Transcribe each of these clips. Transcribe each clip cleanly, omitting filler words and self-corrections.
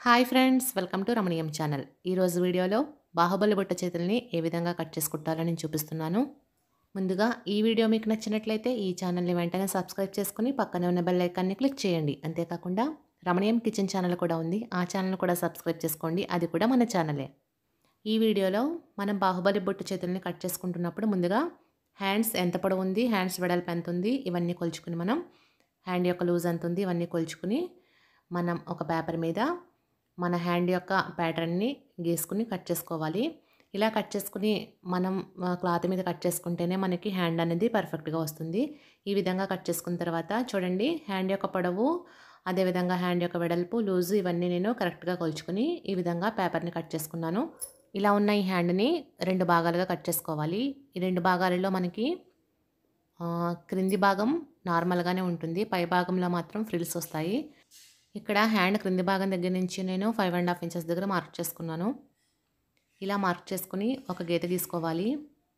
Hi friends, welcome to Ramaneeyam channel. ఈరోజు వీడియోలో బాహుబలి బుట్ట చేతుల్ని ఏ విధంగా కట్ చేసి కుట్టాలని చూపిస్తున్నాను. ముందుగా ఈ వీడియో మీకు నచ్చినట్లయితే ఈ ఛానల్ని వెంటనే సబ్స్క్రైబ్ చేసుకుని పక్కనే ఉన్న బెల్ ఐకాన్ని క్లిక్ చేయండి. అంతేకాకుండా రమణీయం కిచెన్ ఛానల్ కూడా ఉంది, ఆ ఛానల్ కూడా సబ్స్క్రైబ్ చేసుకోండి, అది కూడా మన ఛానలే. ఈ వీడియోలో మనం బాహుబలి బుట్ట చేతుల్ని కట్ చేసుకుంటున్నప్పుడు ముందుగా హ్యాండ్స్ ఎంత పొడవు ఉంది, హ్యాండ్స్ వెడల్పు ఎంత ఉంది, ఇవన్నీ కొలుచుకుని మనం హ్యాండ్ యొక్క లూజ్ ఎంత ఉంది ఇవన్నీ కొలుచుకుని మనం ఒక పేపర్ మీద మన హ్యాండ్ యొక్క ప్యాటర్న్ని గీసుకుని కట్ చేసుకోవాలి. ఇలా కట్ చేసుకుని మనం క్లాత్ మీద కట్ చేసుకుంటేనే మనకి హ్యాండ్ అనేది పర్ఫెక్ట్గా వస్తుంది. ఈ విధంగా కట్ చేసుకున్న తర్వాత చూడండి, హ్యాండ్ యొక్క పొడవు అదేవిధంగా హ్యాండ్ యొక్క వెడల్పు లూజు ఇవన్నీ నేను కరెక్ట్గా కొలుచుకుని ఈ విధంగా పేపర్ని కట్ చేసుకున్నాను. ఇలా ఉన్న ఈ హ్యాండ్ని 2 భాగాలుగా కట్ చేసుకోవాలి. ఈ 2 భాగాలలో మనకి క్రింది భాగం నార్మల్గానే ఉంటుంది, పై భాగంలో మాత్రం ఫ్రిల్స్ వస్తాయి. ఇక్కడ హ్యాండ్ క్రింది భాగం దగ్గర నుంచి నేను 5.5 ఇంచెస్ దగ్గర మార్క్ చేసుకున్నాను. ఇలా మార్క్ చేసుకుని ఒక గీత గీసుకోవాలి.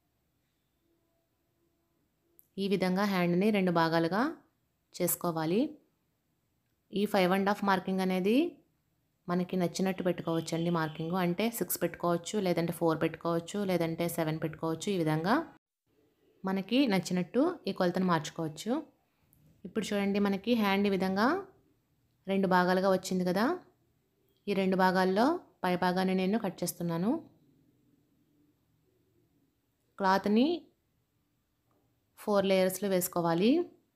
ఈ విధంగా హ్యాండ్ని 2 భాగాలుగా చేసుకోవాలి. ఈ 5.5 మార్కింగ్ అనేది మనకి నచ్చినట్టు పెట్టుకోవచ్చండి. మార్కింగ్ అంటే 6 పెట్టుకోవచ్చు, లేదంటే 4 పెట్టుకోవచ్చు, లేదంటే 7 పెట్టుకోవచ్చు. ఈ విధంగా మనకి నచ్చినట్టు ఈ కొలతను మార్చుకోవచ్చు. ఇప్పుడు చూడండి, మనకి హ్యాండ్ ఈ విధంగా 2 భాగాలుగా వచ్చింది కదా. ఈ 2 భాగాల్లో పై భాగాన్ని నేను కట్ చేస్తున్నాను. క్లాత్ని 4 లేయర్స్లో వేసుకోవాలి.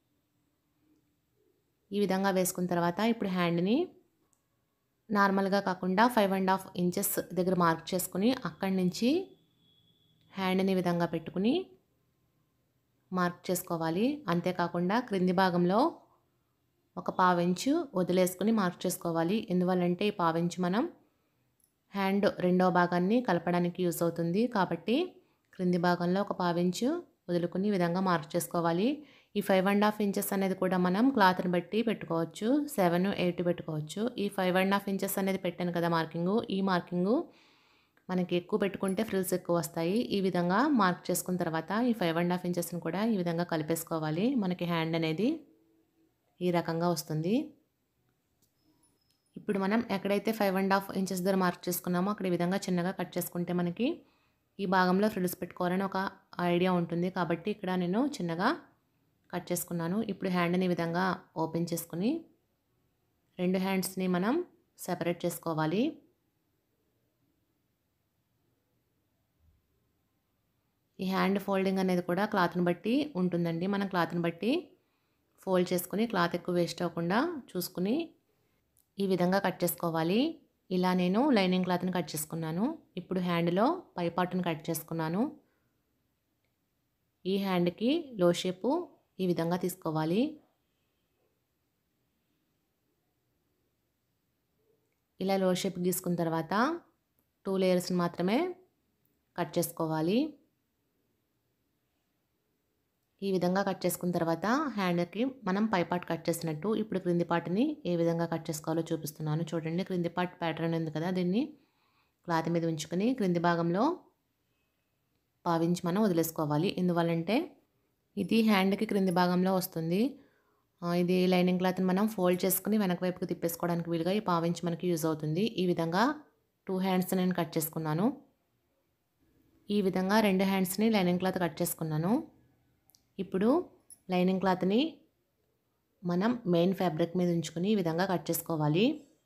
ఈ విధంగా వేసుకున్న తర్వాత ఇప్పుడు హ్యాండ్ని నార్మల్గా కాకుండా 5.5 ఇంచెస్ దగ్గర మార్క్ చేసుకుని అక్కడి నుంచి హ్యాండ్ని ఈ విధంగా పెట్టుకుని మార్క్ చేసుకోవాలి. అంతేకాకుండా క్రింది భాగంలో ఒక 1/2 ఇంచు వదిలేసుకుని మార్క్ చేసుకోవాలి. ఎందువల్లంటే ఈ 1/2 ఇంచు మనం హ్యాండ్ రెండో భాగాన్ని కలపడానికి యూజ్ అవుతుంది. కాబట్టి క్రింది భాగంలో ఒక 1/2 ఇంచు వదులుకుని ఈ విధంగా మార్క్ చేసుకోవాలి. ఈ 5.5 ఇంచెస్ అనేది కూడా మనం క్లాత్ని బట్టి పెట్టుకోవచ్చు, 7, 8 పెట్టుకోవచ్చు. ఈ 5.5 ఇంచెస్ అనేది పెట్టాను కదా మార్కింగు, ఈ మార్కింగు మనకి ఎక్కువ పెట్టుకుంటే ఫ్రిల్స్ ఎక్కువ వస్తాయి. ఈ విధంగా మార్క్ చేసుకున్న తర్వాత ఈ 5.5 ఇంచెస్ని కూడా ఈ విధంగా కలిపేసుకోవాలి. మనకి హ్యాండ్ అనేది ఈ రకంగా వస్తుంది. ఇప్పుడు మనం ఎక్కడైతే 5.5 ఇంచెస్ దగ్గర మార్క్ చేసుకున్నామో అక్కడ ఈ విధంగా చిన్నగా కట్ చేసుకుంటే మనకి ఈ భాగంలో ఫ్రిల్స్ పెట్టుకోవాలని ఒక ఐడియా ఉంటుంది. కాబట్టి ఇక్కడ నేను చిన్నగా కట్ చేసుకున్నాను. ఇప్పుడు హ్యాండ్ని ఈ విధంగా ఓపెన్ చేసుకుని 2 హ్యాండ్స్ని మనం సెపరేట్ చేసుకోవాలి. ఈ హ్యాండ్ ఫోల్డింగ్ అనేది కూడా క్లాత్ని బట్టి ఉంటుందండి. మనం క్లాత్ని బట్టి ఫోల్డ్ చేసుకుని క్లాత్ ఎక్కువ వేస్ట్ అవ్వకుండా చూసుకుని ఈ విధంగా కట్ చేసుకోవాలి. ఇలా నేను లైనింగ్ క్లాత్ని కట్ చేసుకున్నాను. ఇప్పుడు హ్యాండ్లో పై పార్ట్ని కట్ చేసుకున్నాను. ఈ హ్యాండ్కి లో షేపు ఈ విధంగా తీసుకోవాలి. ఇలా లో షేప్ గీసుకున్న తర్వాత 2 లేయర్స్ని మాత్రమే కట్ చేసుకోవాలి. ఈ విధంగా కట్ చేసుకున్న తర్వాత హ్యాండ్కి మనం పై పార్ట్ కట్ చేసినట్టు ఇప్పుడు క్రింది పార్ట్ని ఏ విధంగా కట్ చేసుకోవాలో చూపిస్తున్నాను. చూడండి, క్రింది పార్ట్ ప్యాటర్న్ ఉంది కదా, దీన్ని క్లాత్ మీద ఉంచుకొని క్రింది భాగంలో 1/2 ఇంచ్ మనం వదిలేసుకోవాలి. ఎందువల్లంటే ఇది హ్యాండ్కి క్రింది భాగంలో వస్తుంది. ఇది లైనింగ్ క్లాత్ని మనం ఫోల్డ్ చేసుకుని వెనక వైపుకి తిప్పేసుకోవడానికి వీలుగా ఈ 1/2 ఇంచ్ మనకి యూజ్ అవుతుంది. ఈ విధంగా 2 హ్యాండ్స్ నేను కట్ చేసుకున్నాను. ఈ విధంగా 2 హ్యాండ్స్ని లైనింగ్ క్లాత్ కట్ చేసుకున్నాను. ఇప్పుడు లైనింగ్ క్లాత్ని మనం మెయిన్ ఫ్యాబ్రిక్ మీద ఉంచుకొని ఈ విధంగా కట్ చేసుకోవాలి.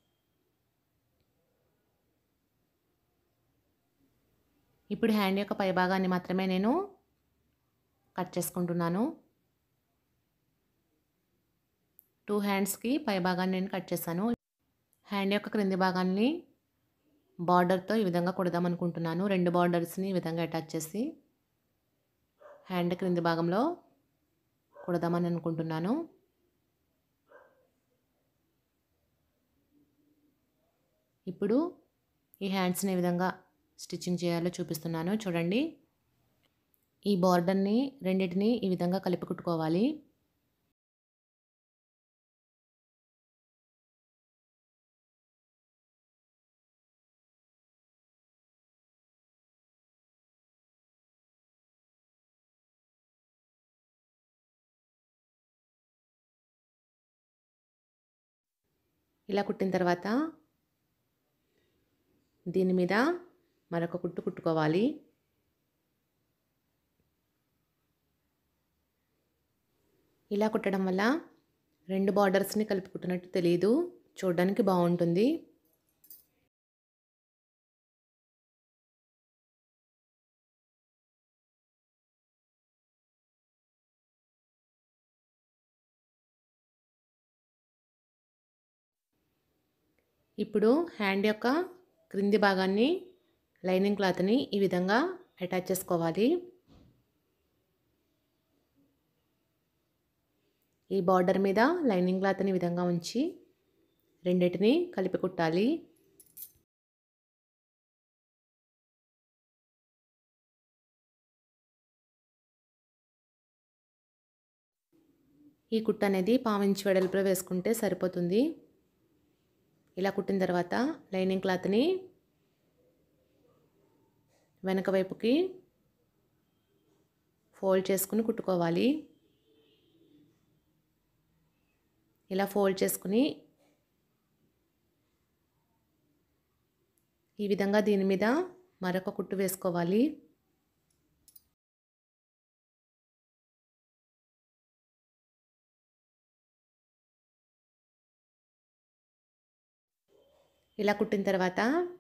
ఇప్పుడు హ్యాండ్ యొక్క పై భాగాన్ని మాత్రమే నేను కట్ చేసుకుంటున్నాను. 2 హ్యాండ్స్కి పై భాగాన్ని నేను కట్ చేశాను. హ్యాండ్ యొక్క క్రింది భాగాన్ని బార్డర్తో ఈ విధంగా కుడదాం అనుకుంటున్నాను. 2 బార్డర్స్ని ఈ విధంగా అటాచ్ చేసి హ్యాండ్ క్రింది భాగంలో కుడదామని అనుకుంటున్నాను. ఇప్పుడు ఈ హ్యాండ్స్ని ఏ విధంగా స్టిచ్చింగ్ చేయాలో చూపిస్తున్నాను. చూడండి, ఈ బార్డర్ని రెండింటిని ఈ విధంగా కలిపి కుట్టుకోవాలి. ఇలా కుట్టిన తర్వాత దీని మీద మరొక కుట్టు కుట్టుకోవాలి. ఇలా కుట్టడం వల్ల 2 బార్డర్స్ని కలిపి కుట్టినట్టు తెలియదు, చూడడానికి బాగుంటుంది. ఇప్పుడు హ్యాండ్ యొక్క క్రింది భాగాన్ని లైనింగ్ క్లాత్ని ఈ విధంగా అటాచ్ చేసుకోవాలి. ఈ బార్డర్ మీద లైనింగ్ క్లాత్ని ఈ విధంగా ఉంచి రెండింటిని కలిపి కుట్టాలి. ఈ కుట్టు అనేది పావించి వెడల్పులో వేసుకుంటే సరిపోతుంది. ఇలా కుట్టిన తర్వాత లైనింగ్ క్లాత్ని వెనక వైపుకి ఫోల్డ్ చేసుకుని కుట్టుకోవాలి. ఇలా ఫోల్డ్ చేసుకుని ఈ విధంగా దీని మీద మరొక కుట్టు వేసుకోవాలి. ఇలా కుట్టిన తర్వాత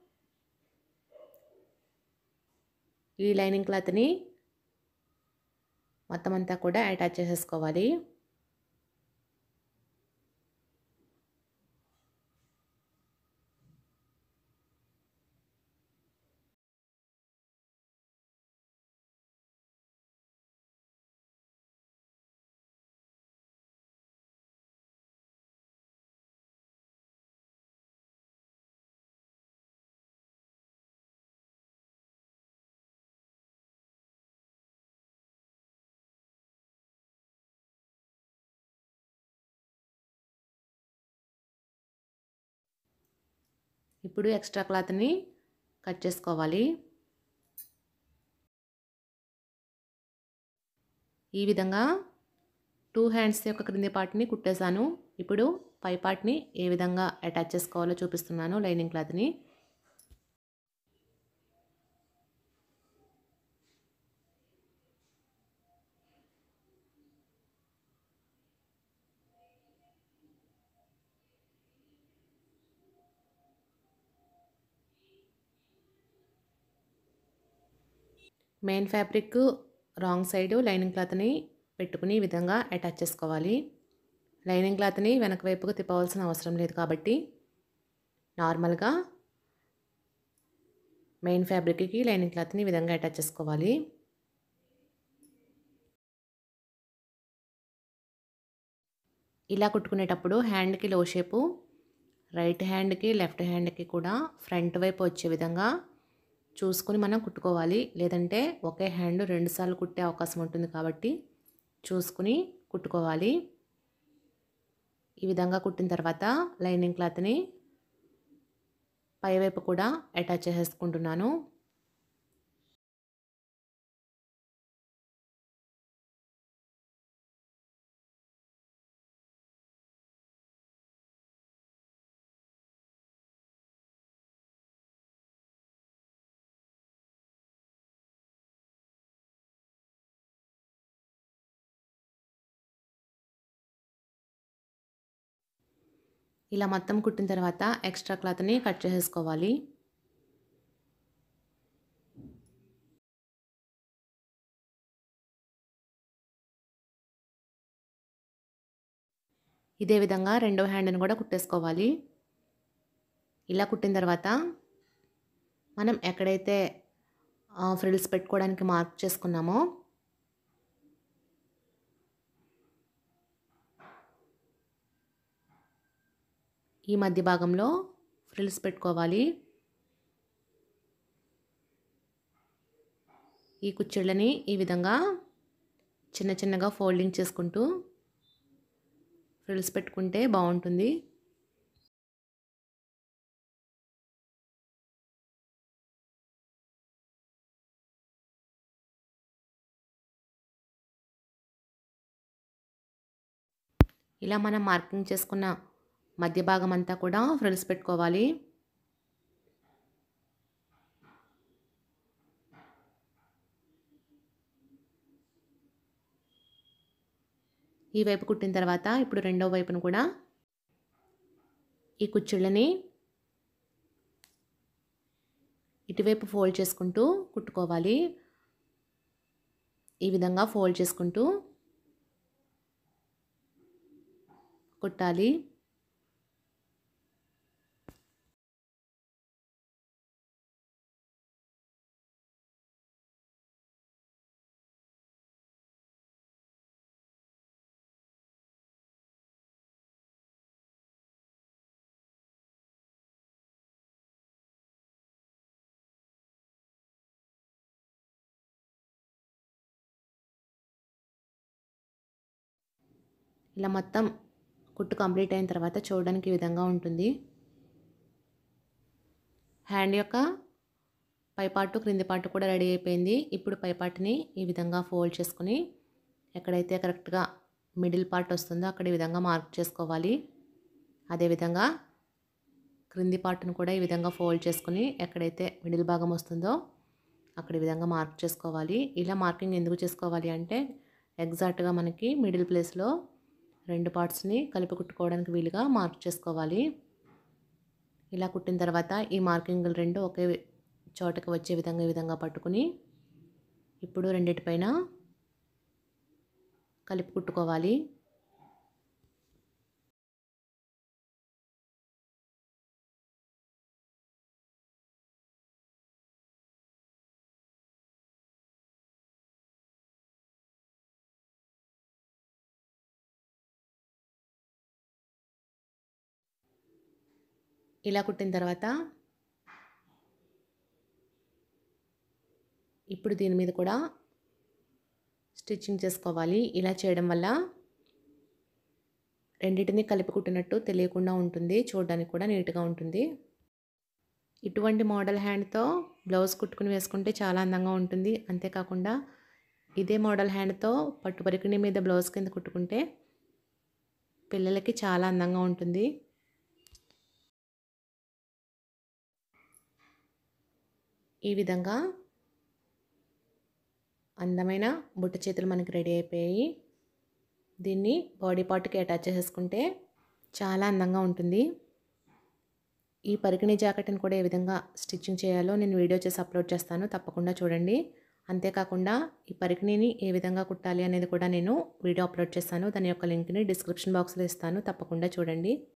ఈ లైనింగ్ క్లాత్ని మొత్తం అంతా కూడా అటాచ్ చేసేసుకోవాలి. ఇప్పుడు ఎక్స్ట్రా క్లాత్ని కట్ చేసుకోవాలి. ఈ విధంగా 2 హ్యాండ్స్ యొక్క క్రింది పార్ట్ని కుట్టేశాను. ఇప్పుడు పై పార్ట్ని ఏ విధంగా అటాచ్ చేసుకోవాలో చూపిస్తున్నాను లైనింగ్ క్లాత్ని. Main fabric wrong side lining క్లాత్ని పెట్టుకుని ఈ విధంగా అటాచ్ చేసుకోవాలి. లైనింగ్ క్లాత్ని వెనక వైపుకు తిప్పవలసిన అవసరం లేదు కాబట్టి నార్మల్గా మెయిన్ ఫ్యాబ్రిక్కి లైనింగ్ క్లాత్ని ఈ విధంగా అటాచ్ చేసుకోవాలి. ఇలా కుట్టుకునేటప్పుడు హ్యాండ్కి లో షేపు రైట్ హ్యాండ్కి లెఫ్ట్ హ్యాండ్కి కూడా ఫ్రంట్ వైపు వచ్చే విధంగా చూసుకుని మనం కుట్టుకోవాలి. లేదంటే ఒకే హ్యాండ్ 2 సార్లు కుట్టే అవకాశం ఉంటుంది కాబట్టి చూసుకుని కుట్టుకోవాలి. ఈ విధంగా కుట్టిన తర్వాత లైనింగ్ క్లాత్ని పైవైపు కూడా అటాచ్ చేసేసుకుంటున్నాను. ఇలా మొత్తం కుట్టిన తర్వాత ఎక్స్ట్రా క్లాత్ని కట్ చేసేసుకోవాలి. ఇదే విధంగా రెండో హ్యాండ్ని కూడా కుట్టేసుకోవాలి. ఇలా కుట్టిన తర్వాత మనం ఎక్కడైతే ఫ్రిల్స్ పెట్టుకోవడానికి మార్క్ చేసుకున్నామో ఈ మధ్య భాగంలో ఫ్రిల్స్ పెట్టుకోవాలి. ఈ కుచ్చిళ్ళని ఈ విధంగా చిన్న చిన్నగా ఫోల్డింగ్ చేసుకుంటూ ఫ్రిల్స్ పెట్టుకుంటే బాగుంటుంది. ఇలా మనం మార్కింగ్ చేసుకున్న మధ్య భాగం అంతా కూడా ఫ్రిల్స్ పెట్టుకోవాలి. ఈ వైపు కుట్టిన తర్వాత ఇప్పుడు రెండో వైపును కూడా ఈ కుచ్చుళ్ళని ఇటువైపు ఫోల్డ్ చేసుకుంటూ కుట్టుకోవాలి. ఈ విధంగా ఫోల్డ్ చేసుకుంటూ కుట్టాలి. ఇలా మొత్తం కుట్టు కంప్లీట్ అయిన తర్వాత చూడడానికి ఈ విధంగా ఉంటుంది. హ్యాండ్ యొక్క పై పార్టు క్రింది పార్టు కూడా రెడీ అయిపోయింది. ఇప్పుడు పై పార్ట్ని ఈ విధంగా ఫోల్డ్ చేసుకుని ఎక్కడైతే కరెక్ట్గా మిడిల్ పార్ట్ వస్తుందో అక్కడ ఈ విధంగా మార్క్ చేసుకోవాలి. అదేవిధంగా క్రింది పార్ట్ను కూడా ఈ విధంగా ఫోల్డ్ చేసుకుని ఎక్కడైతే మిడిల్ భాగం వస్తుందో అక్కడ ఈ విధంగా మార్క్ చేసుకోవాలి. ఇలా మార్కింగ్ ఎందుకు చేసుకోవాలి అంటే ఎగ్జాక్ట్గా మనకి మిడిల్ ప్లేస్లో రెండు పార్ట్స్ని కలిపి కుట్టుకోవడానికి వీలుగా మార్క్ చేసుకోవాలి. ఇలా కుట్టిన తర్వాత ఈ మార్కింగ్లు రెండు ఒకే చోటకి వచ్చే విధంగా ఈ విధంగా పట్టుకుని ఇప్పుడు రెండిటిపైన కలిపి కుట్టుకోవాలి. ఇలా కుట్టిన తర్వాత ఇప్పుడు దీని మీద కూడా స్టిచ్చింగ్ చేసుకోవాలి. ఇలా చేయడం వల్ల రెండింటిని కలిపి కుట్టినట్టు తెలియకుండా ఉంటుంది. చూడడానికి కూడా నీట్గా ఉంటుంది. ఇటువంటి మోడల్ హ్యాండ్తో బ్లౌజ్ కుట్టుకుని వేసుకుంటే చాలా అందంగా ఉంటుంది. అంతేకాకుండా ఇదే మోడల్ హ్యాండ్తో పట్టు పరికిణి మీద బ్లౌజ్ కింద కుట్టుకుంటే పిల్లలకి చాలా అందంగా ఉంటుంది. ఈ విధంగా అందమైన బుట్ట చేతులు మనకి రెడీ అయిపోయాయి. దీన్ని బాడీ పార్ట్కి అటాచ్ చేసుకుంటే చాలా అందంగా ఉంటుంది. ఈ పరికిణి జాకెట్ని కూడా ఏ విధంగా స్టిచ్చింగ్ చేయాలో నేను వీడియో చేసి అప్లోడ్ చేస్తాను, తప్పకుండా చూడండి. అంతేకాకుండా ఈ పరికిణిని ఏ విధంగా కుట్టాలి అనేది కూడా నేను వీడియో అప్లోడ్ చేస్తాను. దాని యొక్క లింక్ని డిస్క్రిప్షన్ బాక్స్లో ఇస్తాను, తప్పకుండా చూడండి.